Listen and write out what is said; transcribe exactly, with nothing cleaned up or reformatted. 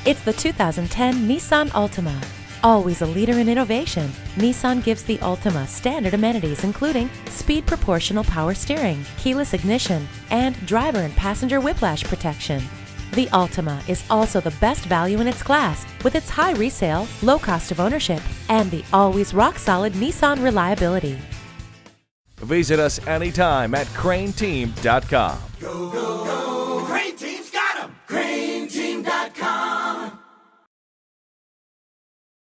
It's the two thousand ten Nissan Altima. Always a leader in innovation, Nissan gives the Altima standard amenities including speed proportional power steering, keyless ignition, and driver and passenger whiplash protection. The Altima is also the best value in its class with its high resale, low cost of ownership, and the always rock-solid Nissan reliability. Visit us anytime at crain team dot com. Go, go, go.